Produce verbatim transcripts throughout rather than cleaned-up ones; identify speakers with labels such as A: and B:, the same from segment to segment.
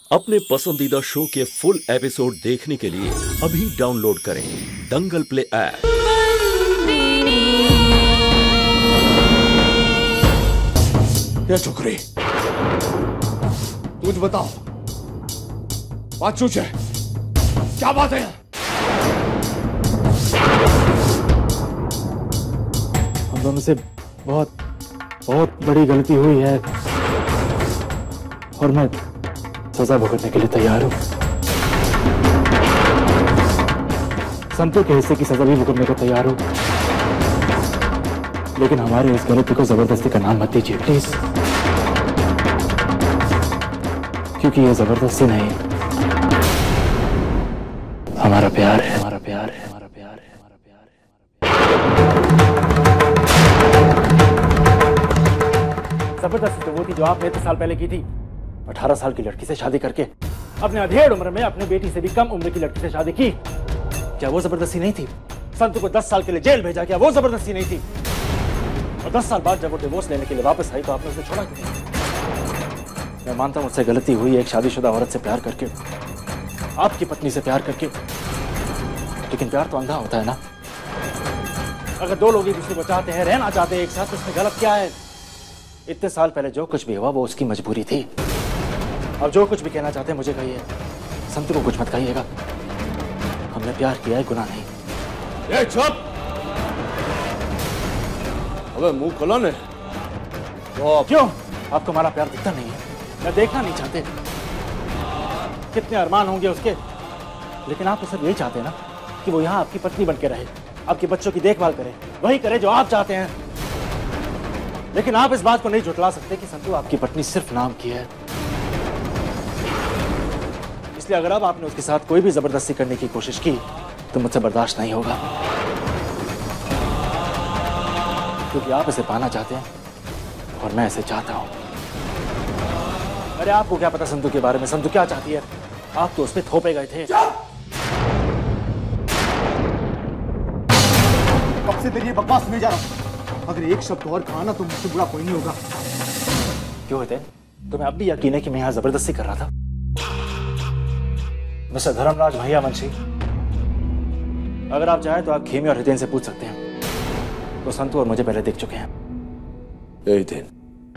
A: अपने पसंदीदा शो के फुल एपिसोड देखने के लिए अभी डाउनलोड करें दंगल प्ले ऐप।
B: ये छोकरी, तुझ बताओ, बात पूछ है, क्या बात है?
C: हम दोनों से बहुत बहुत बड़ी गलती हुई है और मैं सजा भुगतने के लिए तैयार हूं। संतू के हिस्से की सजा भी भुगतने को तैयार हूं, लेकिन हमारे इस गलती को जबरदस्ती का नाम मत दीजिए प्लीज, क्योंकि ये जबरदस्ती नहीं, हमारा प्यार है, हमारा प्यार है, हमारा प्यार है, हमारा प्यार है। जबरदस्ती तो वो थी जो आपने इतने साल पहले की थी, अठारह साल की लड़की से शादी करके अपने अधेड़ उम्र में अपने बेटी से भी कम उम्र की लड़की से शादी की। क्या वो जबरदस्ती नहीं थी? संतू को दस साल के लिए जेल भेजा, क्या वो जबरदस्ती नहीं थी? और दस साल बाद जब वो डिवोर्स लेने के लिए वापस आई तो आपने उसे छोड़ा क्यों? मैं मानता हूं मुझसे गलती हुई एक शादीशुदा औरत से प्यार करके, आपकी पत्नी से प्यार करके, लेकिन प्यार तो अंधा होता है ना। अगर दो लोग एक दूसरे को चाहते हैं, रहना चाहते हैं एक साथ, तो इसमें गलत क्या है? इतने साल पहले जो कुछ भी हुआ वो उसकी मजबूरी थी। अब जो कुछ भी कहना चाहते हैं मुझे कहिए, संतू को कुछ मत कहिएगा। हमने प्यार किया है, गुनाह नहीं।
B: ये चुप! अबे मुंह खोला ने।
C: तो क्यों? आपको हमारा प्यार दिखता नहीं है या देखना नहीं चाहते? कितने अरमान होंगे उसके, लेकिन आप तो सब यही चाहते हैं ना कि वो यहाँ आपकी पत्नी बन के रहे, आपके बच्चों की देखभाल करे, वही करे जो आप चाहते हैं। लेकिन आप इस बात को नहीं झुठला सकते कि संतू आपकी पत्नी सिर्फ नाम की है। इसलिए अगर अब आपने उसके साथ कोई भी जबरदस्ती करने की कोशिश की तो मुझसे बर्दाश्त नहीं होगा, क्योंकि आप इसे पाना चाहते हैं और मैं इसे चाहता हूं। अरे आपको क्या पता संतू के बारे में? संतू क्या चाहती है? आप तो उस पर थोपे गए थे।
D: कब से तेरी ये बकवास सुने जा रहा हूं। अगर एक शब्द और कहा ना तो मुझसे बुरा कोई नहीं होगा।
C: क्यों होते? तुम्हें अब भी यकीन है कि मैं यहां जबरदस्ती कर रहा था? मिस्टर धर्मराज भैया वंशी, अगर आप चाहें तो आप खेमी और हितेन से पूछ सकते हैं। तो संतू और मुझे पहले देख चुके हैं।
B: हितेन,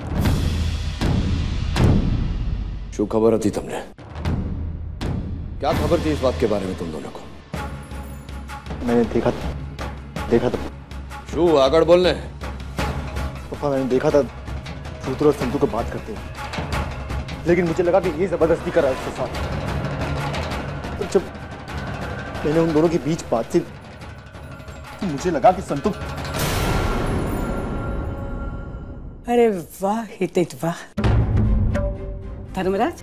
B: शू खबर थी तुमने? क्या खबर थी इस बात के बारे में तुम दोनों को?
C: मैंने देखा देखा था
B: शू आगड़ बोलने।
D: पापा, मैंने देखा था सूत्र और संतू को बात करते हुए, लेकिन मुझे लगा कि ये जबरदस्ती कर रहा है उसके साथ। तो जब मैंने उन दोनों के बीच बात की तो मुझे लगा कि संतू।
E: अरे वाह हितेन, वाह। धर्मराज,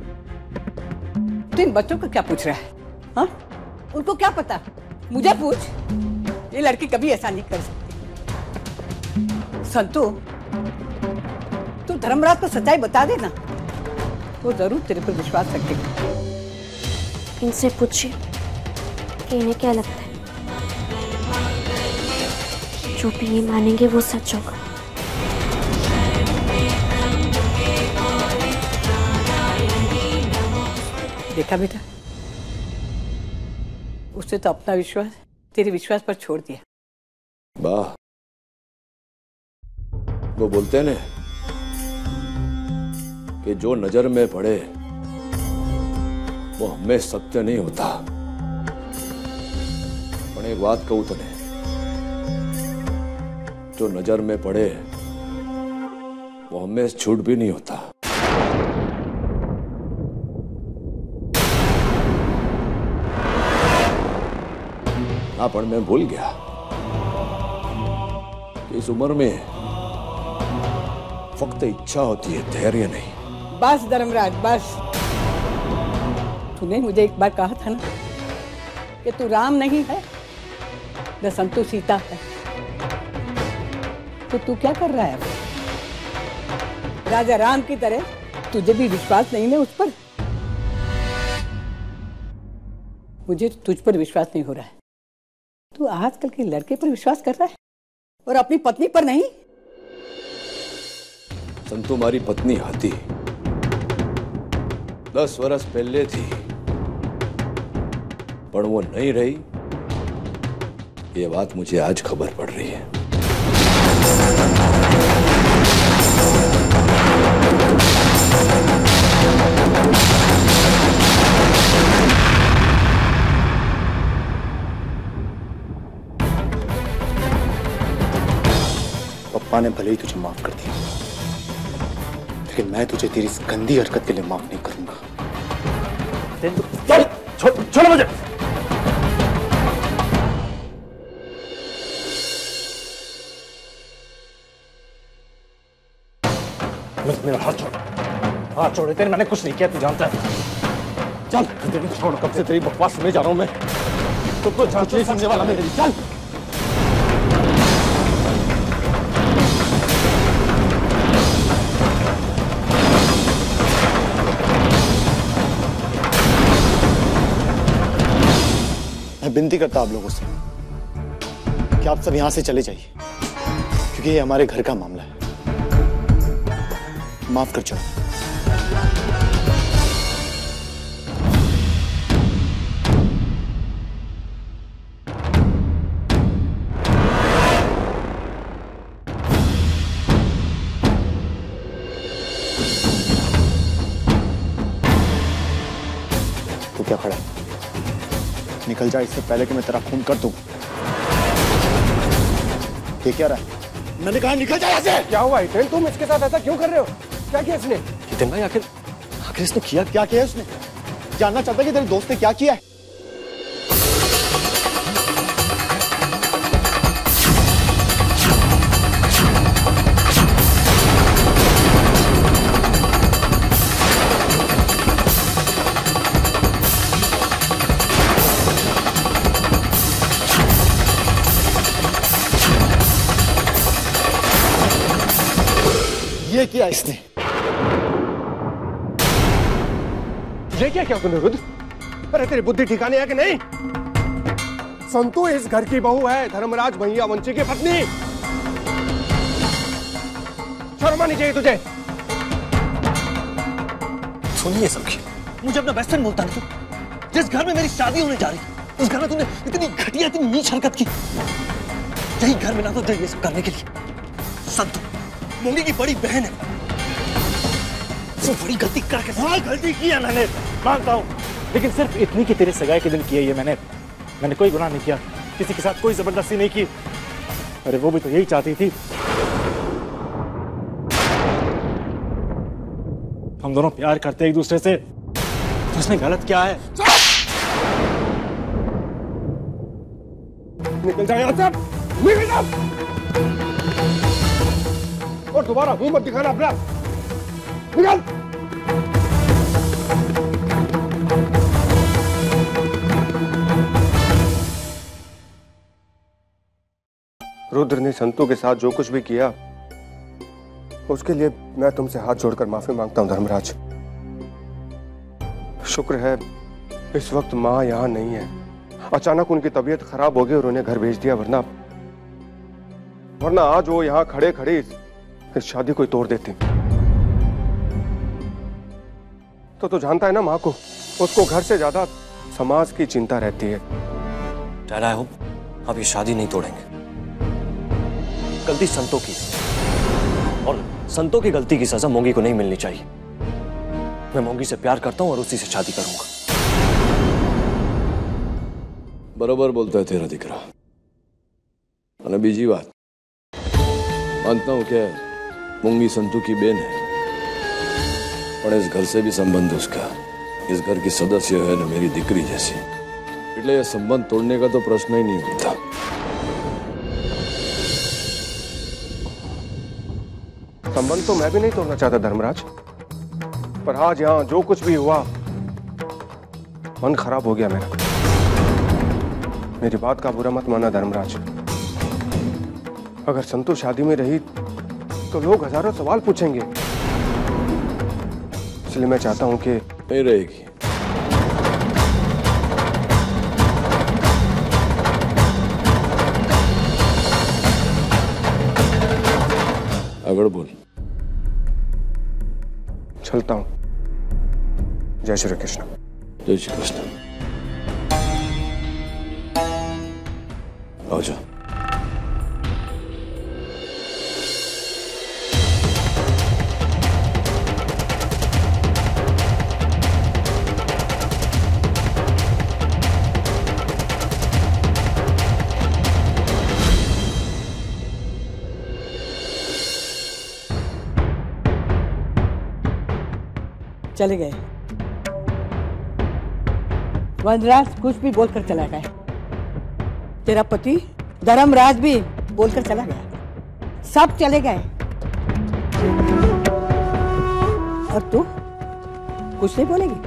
E: तू इन बच्चों को क्या पूछ रहा है? हाँ, उनको क्या पता? मुझे पूछ। ये लड़की कभी ऐसा नहीं कर सकती। संतू, तू धर्मराज को सच्चाई बता देना, वो जरूर तेरे पर विश्वास रखेगा।
F: इनसे पूछिए कि इन्हें क्या लगता है। जो भी ये मानेंगे वो सच होगा।
E: देखा बेटा, उससे तो अपना विश्वास तेरे विश्वास पर छोड़ दिया।
B: वाह, वो बोलते हैं ना कि जो नजर में पड़े वो हमें सत्य नहीं होता। पर एक बात कहूं तने, जो नजर में पड़े वो हमें झूठ भी नहीं होता। ना पर मैं भूल गया कि इस उम्र में फक्त इच्छा होती है, धैर्य नहीं।
E: बस धर्मराज, बस। तूने मुझे एक बार कहा था ना कि तू राम नहीं है न संतू सीता है, तो तू क्या कर रहा है? राजा राम की तरह तुझे भी विश्वास नहीं है उस पर? मुझे तुझ पर विश्वास नहीं हो रहा है। तू आजकल के लड़के पर विश्वास कर रहा है और अपनी पत्नी पर नहीं।
B: संतु हमारी पत्नी हाथी, दस वर्ष पहले थी, पर वो नहीं रही। ये बात मुझे आज खबर पड़ रही है।
D: पप्पा ने भले ही तुझे माफ कर दिया, लेकिन मैं तुझे तेरी इस गंदी हरकत के लिए माफ नहीं करूंगा।
C: चल, छोड़ छोड़ो मुझे। मेरा हाथ छोड़, हाथ छोड़। तेरे मैंने कुछ नहीं किया, तू जानता है। चल तेरी छोड़, कब से तेरी बकवास सुने जा रहा हूं मैं। तुमको कुछ नहीं समझने वाला मैं तेरी। चल
D: मैं विनती करता आप लोगों से कि आप सब यहां से चले जाइए, क्योंकि ये हमारे घर का मामला है। माफ कर जाओ। तो क्या खड़ा है? निकल जा इससे पहले कि मैं तेरा खून कर दूं। ये क्या रहा है? मैंने कहा निकल जा यहाँ से।
G: क्या हुआ हितेन, तुम इसके साथ ऐसा क्यों कर रहे हो? क्या किया इसने?
D: हितेन भाई, आखिर आखिर इसने किया क्या किया? उसने जानना चाहता कि तेरे दोस्त ने क्या किया है। ये किया इसने।
G: ये क्या क्या तूने रुद्र? अरे तेरी बुद्धि ठिकाने है कि नहीं? संतु इस घर की बहू है, धर्मराज भैया वंशी की पत्नी। शर्म आनी चाहिए तुझे।
H: सुनिए सबकी, मुझे अपना बेस्ट फ्रेंड बोलता है तू। जिस घर में मेरी शादी होने जा रही, उस घर में तूने इतनी घटिया, इतनी नीच हरकत की। यही घर में ना तो ये सब करने के लिए। संतु मोंगी की बड़ी बहन है, वो बड़ी गलती करके।
C: हाँ गलती की है मैंने, मानता हूँ, लेकिन सिर्फ इतनी कि तेरे सगाई के दिन की है ये। मैंने मैंने कोई गुनाह नहीं किया, किसी के साथ कोई जबरदस्ती नहीं की। अरे वो भी तो यही चाहती थी, हम दोनों प्यार करते एक दूसरे से। तो उसने गलत क्या है?
G: निकल जा यहाँ से, निकल जा और दोबारा मुंह मत दिखाना अपना। निकल। रुद्र ने संतु के साथ जो कुछ भी किया, उसके लिए मैं तुमसे हाथ जोड़कर माफी मांगता हूं धर्मराज। शुक्र है इस वक्त मां यहां नहीं है। अचानक उनकी तबीयत खराब हो गई और उन्हें घर भेज दिया, वरना वरना आज वो यहां खड़े खड़े इस शादी को तोड़ देती। तो तू जानता है ना मां को, उसको घर से ज्यादा समाज की चिंता रहती है।
H: डैड, आई होप अब ये शादी नहीं तोड़ेंगे। गलती संतों की, और संतों की गलती की सजा मोंगी को नहीं मिलनी चाहिए। मैं मोंगी से प्यार करता हूं और उसी से शादी करूंगा।
B: बराबर बोलता है तेरा दिकरा। અને બીજી વાત, मानता हूं क्या मोंगी संतु की बेन है, पर इस घर से भी संबंध उसका, इस घर की सदस्य है ना मेरी दिकरी जैसी, એટલે ये संबंध तोड़ने का तो प्रश्न ही नहीं उठता।
G: संबंध तो मैं भी नहीं तोड़ना चाहता धर्मराज, पर आज यहां जो कुछ भी हुआ, मन खराब हो गया मेरा। मेरी बात का बुरा मत माना धर्मराज। अगर संतु शादी में रही तो लोग हजारों सवाल पूछेंगे, इसलिए मैं चाहता हूं कि
B: नहीं रहेगी। आगे बोल।
G: चलता हूं, जय श्री कृष्ण।
B: जय श्री कृष्ण। आओ जाओ।
E: चले गए। वनराज कुछ भी बोलकर चला गया। तेरा पति धर्मराज भी बोलकर चला गया। सब चले गए और तू कुछ नहीं बोलेगी?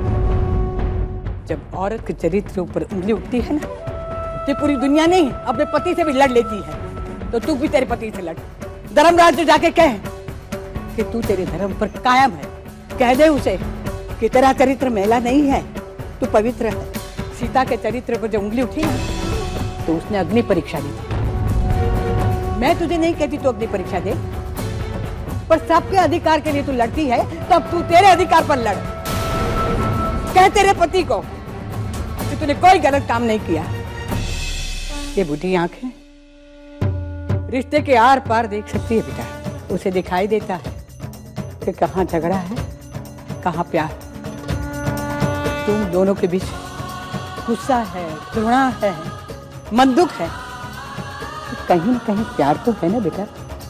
E: जब औरत के चरित्र ऊपर उंगली उठती है ना, तो पूरी दुनिया नहीं अपने पति से भी लड़ लेती है। तो तू भी तेरे पति से लड़। धर्मराज से जाके कह कि तू तेरे धर्म पर कायम है। कह दे उसे कि तेरा चरित्र मैला नहीं है, तू पवित्र है। सीता के चरित्र पर जब उंगली उठी तो उसने अग्नि परीक्षा दी। मैं तुझे नहीं कहती तू अग्नि परीक्षा दे, पर सबके अधिकार के लिए तू लड़ती है, तब तू तेरे अधिकार पर लड़। कह तेरे पति को कि तूने कोई गलत काम नहीं किया। ये बुढ़ी आंखें रिश्ते के आर पार देख सकती है बेटा। उसे दिखाई देता है कि कहाँ झगड़ा है, कहाँ प्यार। तुम दोनों के बीच गुस्सा है, घृणा है, मन दुख है, तो कहीं न कहीं प्यार तो है ना बेटा।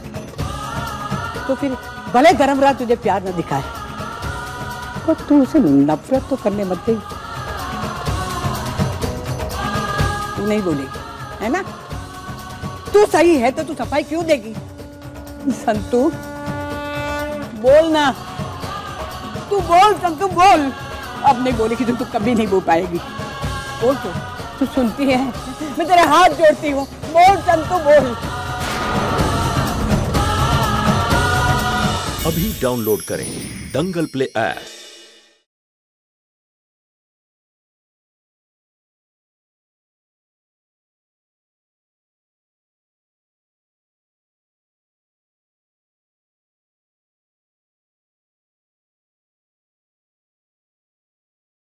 E: तो फिर भले धर्मराज तुझे प्यार न दिखाए, और तू उसे नफरत तो करने मत दे। तू नहीं बोलेगी, है ना? तू सही है तो तू सफाई क्यों देगी? संतू बोलना, तू बोल संतू बोल। अब नहीं बोलेगी तो तू कभी नहीं बोल पाएगी। बोल तो, तू सुनती है? मैं तेरे हाथ जोड़ती हूँ, बोल संतू बोल।
A: अभी डाउनलोड करें दंगल प्ले ऐप।